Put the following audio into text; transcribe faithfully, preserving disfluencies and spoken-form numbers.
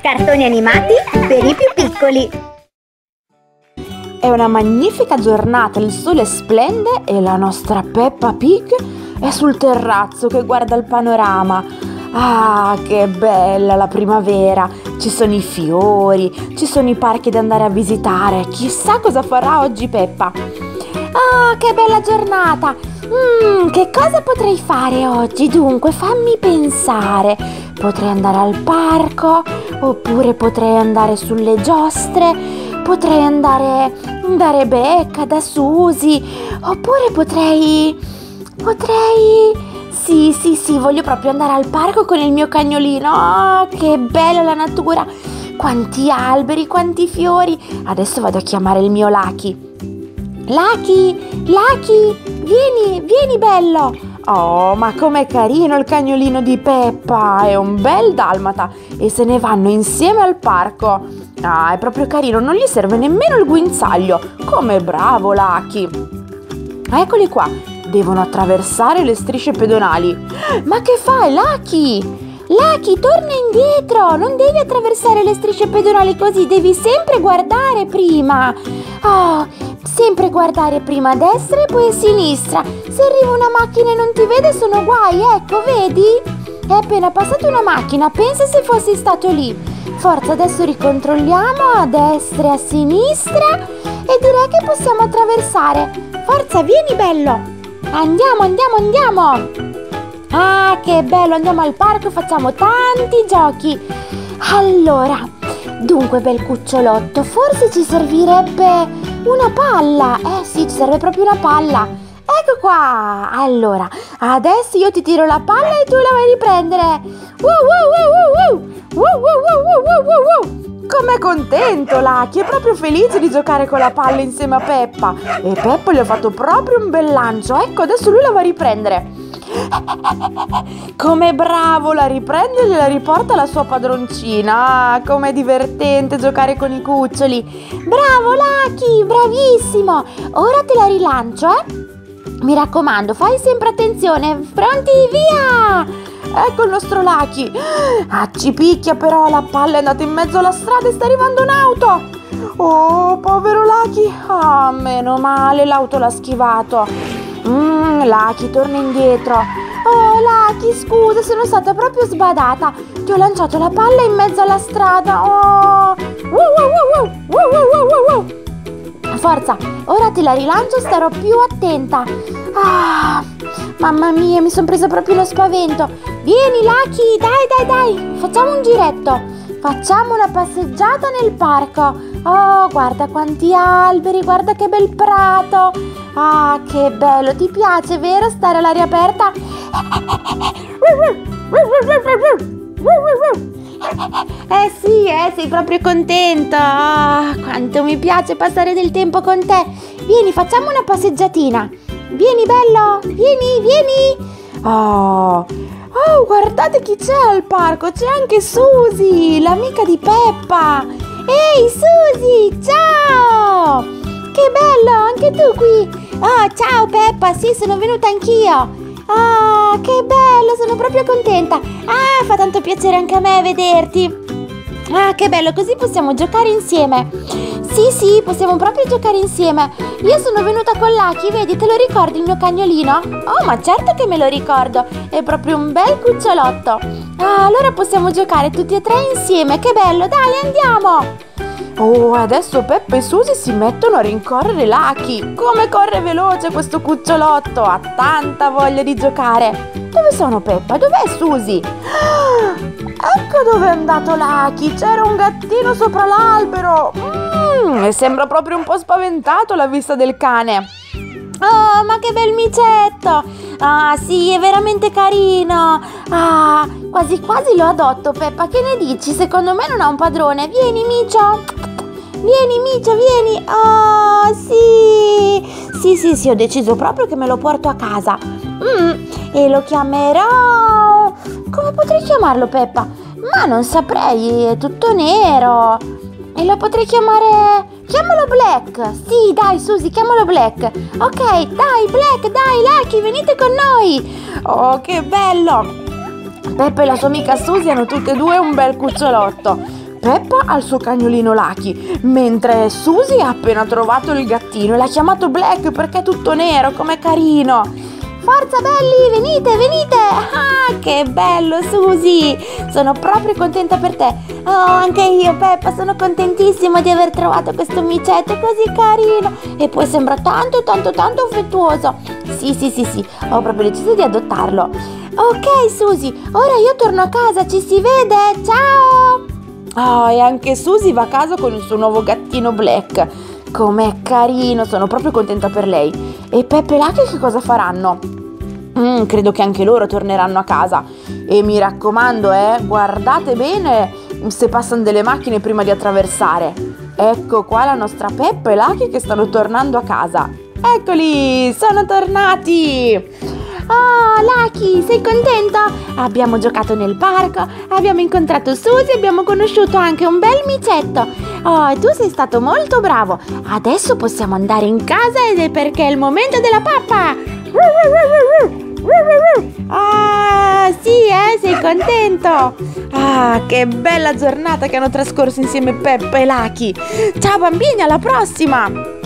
Cartoni animati per i più piccoli. È una magnifica giornata, il sole splende e la nostra Peppa Pig è sul terrazzo che guarda il panorama. Ah, che bella la primavera! Ci sono i fiori, ci sono i parchi da andare a visitare. Chissà cosa farà oggi Peppa. Ah, che bella giornata! Mm, che cosa potrei fare oggi? Dunque, fammi pensare. Potrei andare al parco, oppure potrei andare sulle giostre, potrei andare dare becca da Suzy, oppure potrei... potrei... Sì, sì, sì, voglio proprio andare al parco con il mio cagnolino. Oh, che bella la natura! Quanti alberi, quanti fiori! Adesso vado a chiamare il mio Lucky. Lucky, Lucky, vieni, vieni bello! Oh, ma com'è carino il cagnolino di Peppa! È un bel dalmata e se ne vanno insieme al parco. Ah, è proprio carino, non gli serve nemmeno il guinzaglio. Come bravo Lucky! Eccoli qua, devono attraversare le strisce pedonali. Ma che fai, Lucky? Lucky, torna indietro! Non devi attraversare le strisce pedonali così, devi sempre guardare prima. Oh, sempre guardare prima a destra e poi a sinistra. Se arriva una macchina e non ti vede sono guai, ecco, vedi? È appena passata una macchina, pensa se fossi stato lì. Forza, adesso ricontrolliamo a destra e a sinistra e direi che possiamo attraversare. Forza, vieni bello! Andiamo, andiamo, andiamo! Ah, che bello, andiamo al parco e facciamo tanti giochi. Allora, dunque bel cucciolotto, forse ci servirebbe una palla. Eh sì, ci serve proprio una palla. Ecco qua. Allora, adesso io ti tiro la palla e tu la vai a riprendere. Uh, uh, uh, uh, uh. Uh, uh, uh, uh, uh, uh. Com'è contento Lucky, è proprio felice di giocare con la palla insieme a Peppa. E Peppa gli ha fatto proprio un bel lancio. Ecco, adesso lui la va a riprendere. Com'è bravo, la riprende e gliela riporta alla sua padroncina. Ah, com'è divertente giocare con i cuccioli. Bravo Lucky, bravissimo. Ora te la rilancio, eh. Mi raccomando, fai sempre attenzione. Pronti, via! Ecco il nostro Lucky. Ah, ci picchia però, la palla è andata in mezzo alla strada e sta arrivando un'auto. Oh, povero Lucky. Ah, meno male, l'auto l'ha schivato. Mmm, Lucky, torna indietro. Oh, Lucky, scusa, sono stata proprio sbadata. Ti ho lanciato la palla in mezzo alla strada. Oh, uh, uh, uh, uh, uh, uh, uh. Forza, ora te la rilancio e starò più attenta. Ah, mamma mia, mi sono presa proprio lo spavento. Vieni Lucky, dai, dai, dai, facciamo un giretto. Facciamo una passeggiata nel parco. Oh, guarda quanti alberi, guarda che bel prato. Ah, che bello, ti piace, vero, stare all'aria aperta? Eh sì, eh, sei proprio contento. Oh, quanto mi piace passare del tempo con te. Vieni, facciamo una passeggiatina. Vieni bello, vieni, vieni. Oh, oh, guardate chi c'è al parco. C'è anche Suzy, l'amica di Peppa. Ehi Suzy, ciao. Che bello, anche tu qui. Oh, ciao Peppa, sì, sono venuta anch'io. Ah, che bello, sono proprio contenta. Ah, fa tanto piacere anche a me vederti. Ah, che bello, così possiamo giocare insieme. Sì, sì, possiamo proprio giocare insieme. Io sono venuta con Lucky, vedi, te lo ricordi il mio cagnolino? Oh, ma certo che me lo ricordo. È proprio un bel cucciolotto. Ah, allora possiamo giocare tutti e tre insieme. Che bello, dai, andiamo. Oh, adesso Peppa e Suzy si mettono a rincorrere Lucky. Come corre veloce questo cucciolotto, ha tanta voglia di giocare. Dove sono Peppa? Dov'è Suzy? Ah, ecco dove è andato Lucky, c'era un gattino sopra l'albero. Mm, e sembra proprio un po' spaventato alla vista del cane. Oh, ma che bel micetto. Ah, sì, è veramente carino. Ah, quasi quasi lo adotto, Peppa, che ne dici? Secondo me non ha un padrone. Vieni, micio. Vieni, micio, vieni. Oh, sì. Sì, sì, sì, ho deciso proprio che me lo porto a casa. Mm, e lo chiamerò... Come potrei chiamarlo, Peppa? Ma non saprei, è tutto nero. E lo potrei chiamare... Chiamalo Black. Sì, dai, Suzy, chiamalo Black. Ok, dai, Black, dai, Lucky, venite con noi. Oh, che bello. Peppa e la sua amica Suzy hanno tutte e due un bel cucciolotto. Peppa ha il suo cagnolino Lucky, mentre Susie ha appena trovato il gattino e l'ha chiamato Black perché è tutto nero, com'è carino. Forza belli, venite, venite! Ah, che bello Susie! Sono proprio contenta per te. Oh, anche io Peppa, sono contentissima di aver trovato questo micetto così carino. E poi sembra tanto, tanto, tanto affettuoso. Sì, sì, sì, sì, ho proprio deciso di adottarlo. Ok Susie, ora io torno a casa, ci si vede, ciao! Oh, e anche Susie va a casa con il suo nuovo gattino Black. Com'è carino, sono proprio contenta per lei. E Peppe e Lucky che cosa faranno? Mm, credo che anche loro torneranno a casa. E mi raccomando, eh, guardate bene se passano delle macchine prima di attraversare. Ecco qua la nostra Peppa e Lucky che stanno tornando a casa. Eccoli, sono tornati! Oh, Lucky, sei contento? Abbiamo giocato nel parco, abbiamo incontrato Susie e abbiamo conosciuto anche un bel micetto. Oh, e tu sei stato molto bravo. Adesso possiamo andare in casa ed è perché è il momento della pappa. Ah, sì, eh, sei contento? Ah, che bella giornata che hanno trascorso insieme Peppa e Lucky. Ciao bambini, alla prossima!